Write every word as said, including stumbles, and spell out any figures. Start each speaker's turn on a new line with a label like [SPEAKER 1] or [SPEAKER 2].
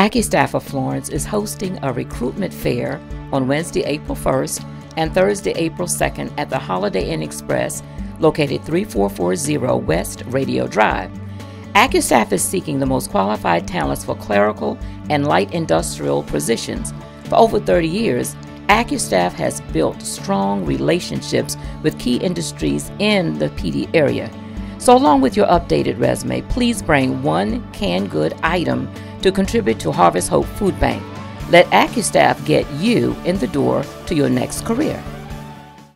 [SPEAKER 1] Accustaff of Florence is hosting a recruitment fair on Wednesday, April first and Thursday, April second at the Holiday Inn Express, located three four four zero West Radio Drive. Accustaff is seeking the most qualified talents for clerical and light industrial positions. For over thirty years, Accustaff has built strong relationships with key industries in the P D area. So along with your updated resume, please bring one canned good item to contribute to Harvest Hope Food Bank. Let Accustaff get you in the door to your next career.